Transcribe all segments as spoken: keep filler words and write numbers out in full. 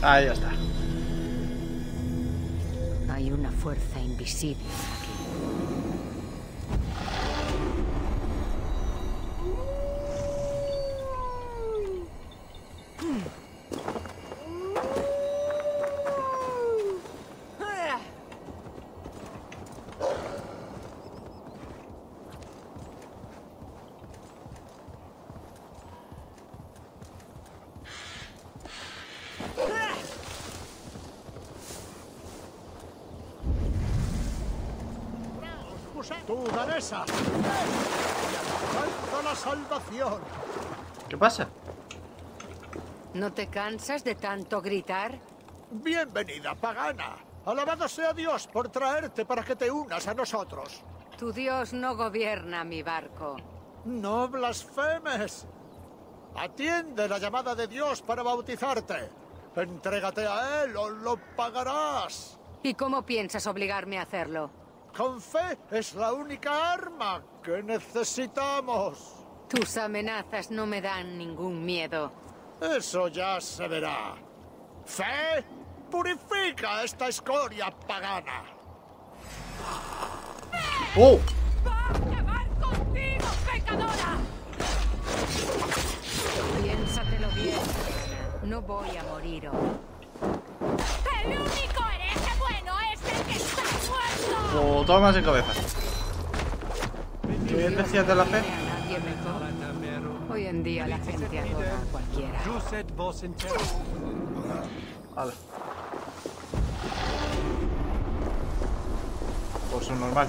Ahí ya está. Hay una fuerza invisible aquí. ¡Tú, danesa! ¡Alcanza la salvación! ¿Qué pasa? ¿No te cansas de tanto gritar? Bienvenida, pagana. Alabado sea Dios por traerte para que te unas a nosotros. Tu Dios no gobierna mi barco. ¡No blasfemes! Atiende la llamada de Dios para bautizarte. Entrégate a Él o lo pagarás. ¿Y cómo piensas obligarme a hacerlo? Con fe es la única arma que necesitamos. Tus amenazas no me dan ningún miedo. Eso ya se verá. Fe, purifica esta escoria pagana. ¡Oh! ¡Va a acabar contigo, pecadora! Piénsatelo bien. No voy a morir hoy. ¡El único hereje bueno es el que está muerto! ¡Oh, toma sin cabeza! ¿Qué bien decías de la fe? A nadie mejor. Hoy en día la gente adora a cualquiera. Vale. Pues un normal.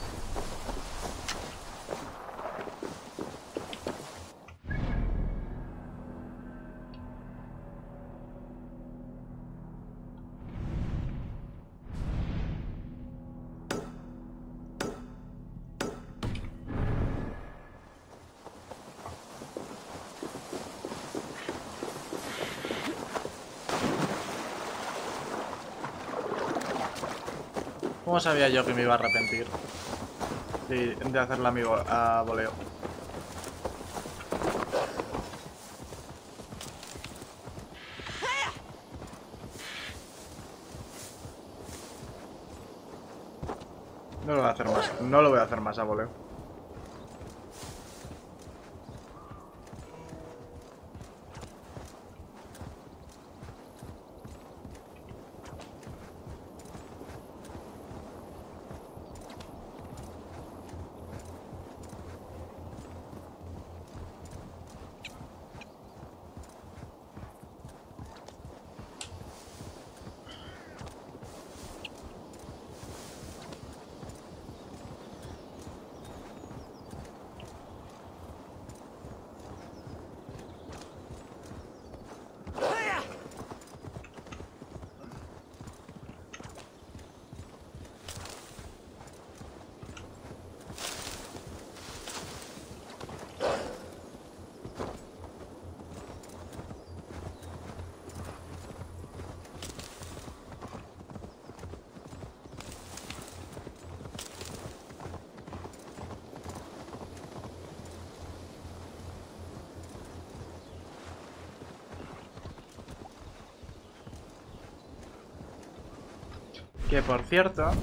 ¿Cómo sabía yo que me iba a arrepentir de, de hacerla a mi vo- a voleo? No lo voy a hacer más. No lo voy a hacer más a voleo. Que por cierto...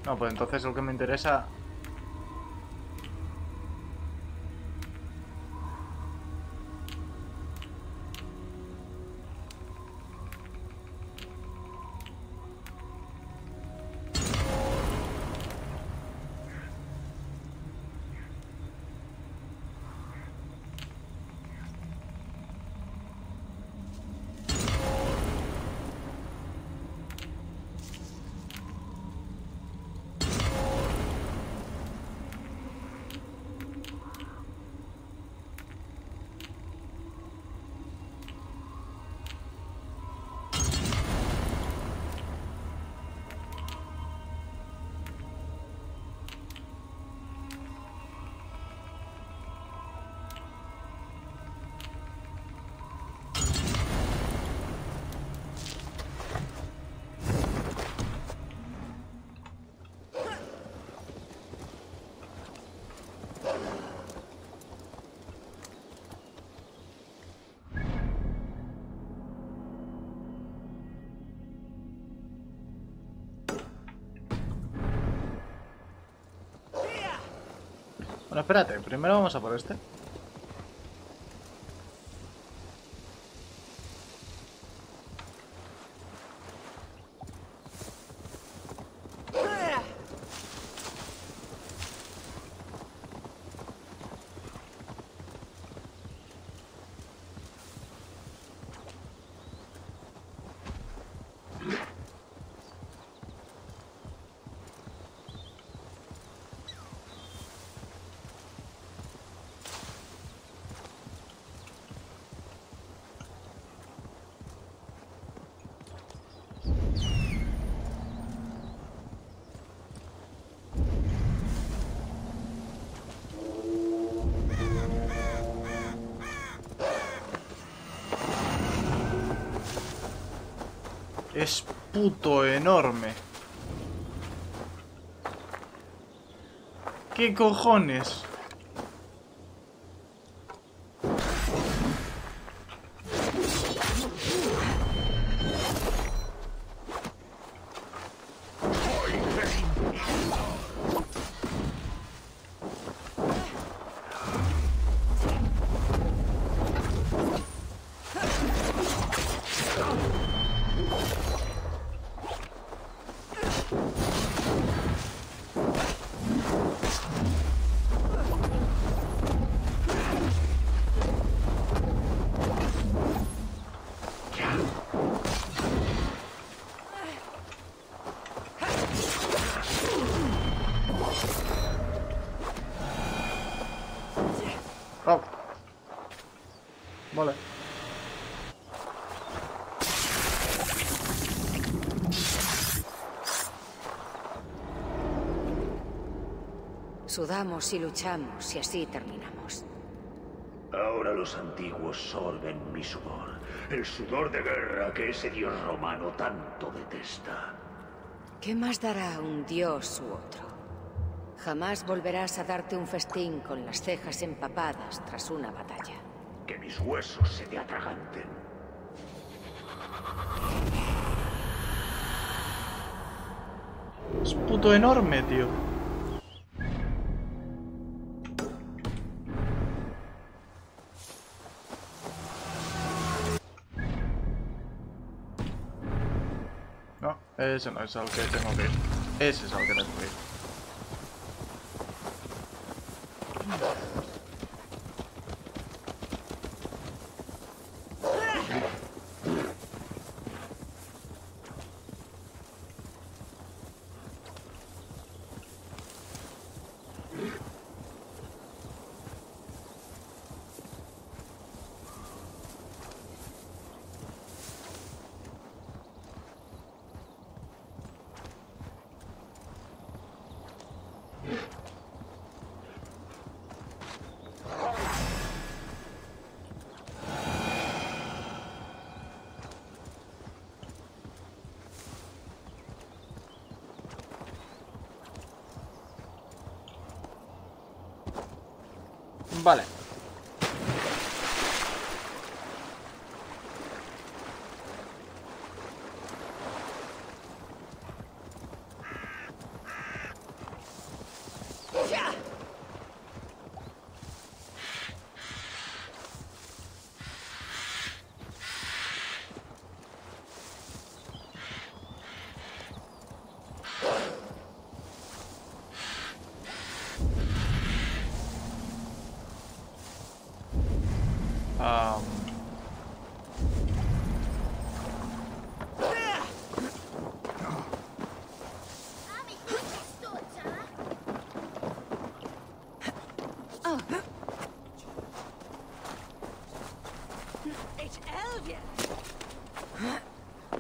No, pues entonces lo que me interesa... Bueno, espérate, primero vamos a por este. Es puto enorme. ¿Qué cojones? Oh. Vale. Sudamos y luchamos y así terminamos. Ahora los antiguos sorben mi sudor. El sudor de guerra que ese dios romano tanto detesta. ¿Qué más dará un dios u otro? Jamás volverás a darte un festín con las cejas empapadas tras una batalla. Que mis huesos se te atraganten. Es puto enorme, tío. No, ese no es al que tengo que ir. Ese es al que tengo que ir. Vale.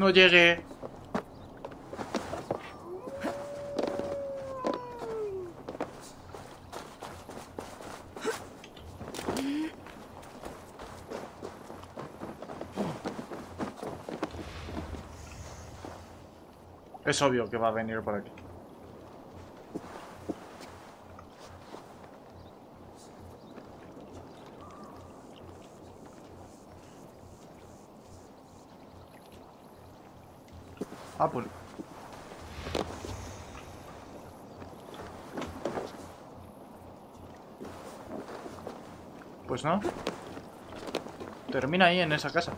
No llegué. Es obvio que va a venir por aquí. Ah, pues... Pues no. Termina ahí en esa casa.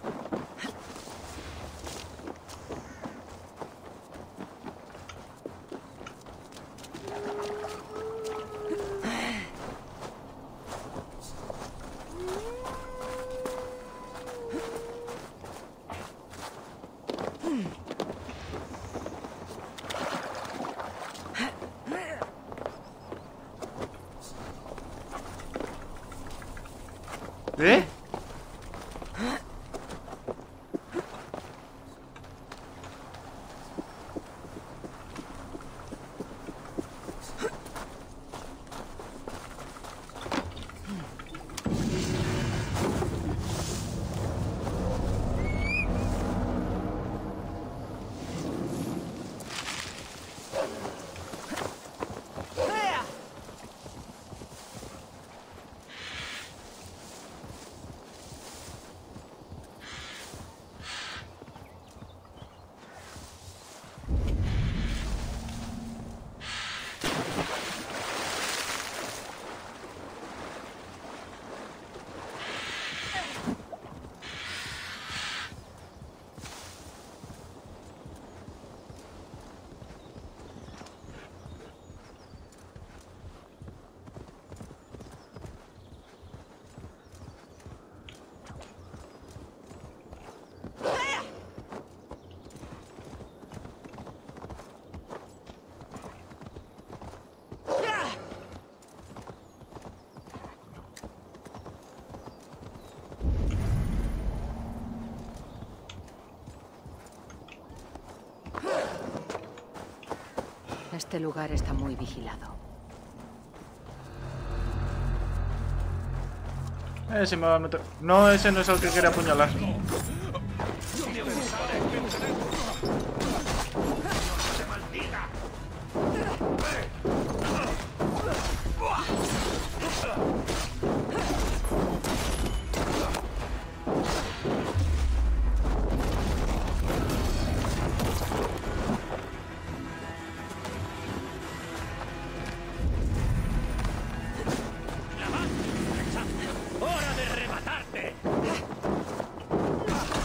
¿Eh? Este lugar está muy vigilado. Eh, se me va a meter... No, ese no es el que quiere apuñalar. ¡Hora de rematarte!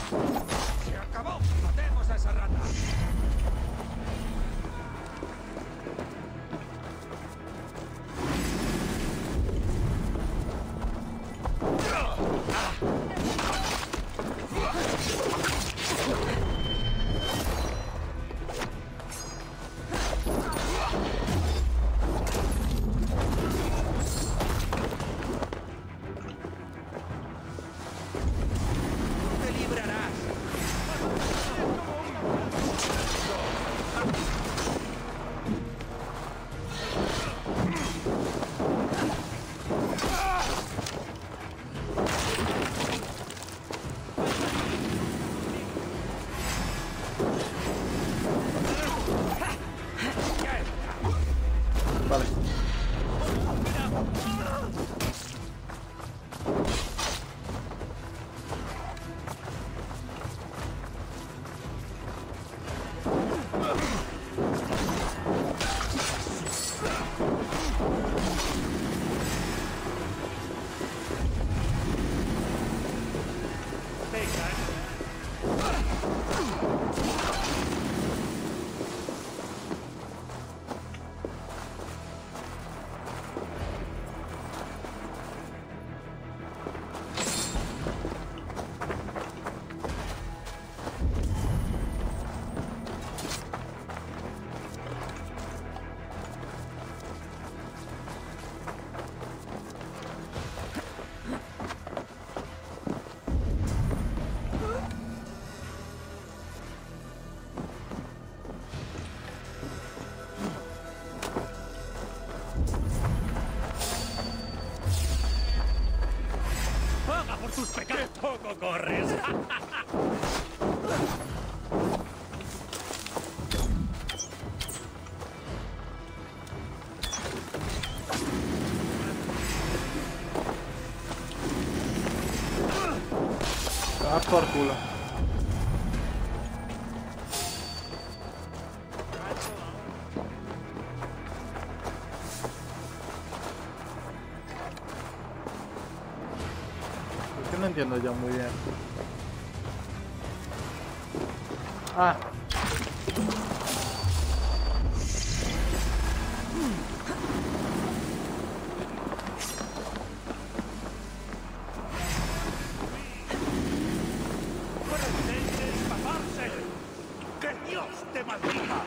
poco corres. Ah, por culo. Es que no entiendo yo muy bien. Ah. ¡Pretende escaparse! ¡Que Dios te maldiga!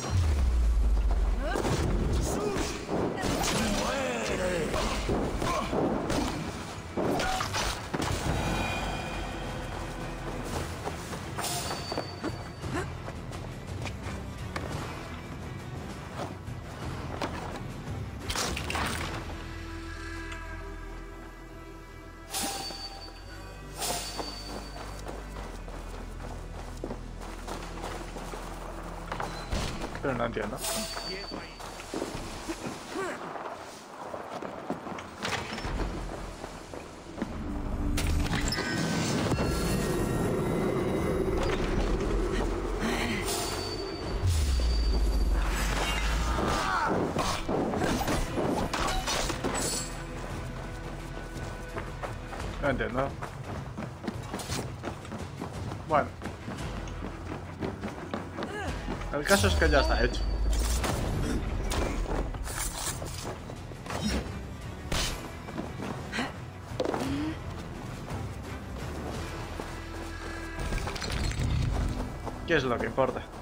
Pero no entiendo. No entiendo. Bueno. El caso es que ya está hecho. ¿Qué es lo que importa?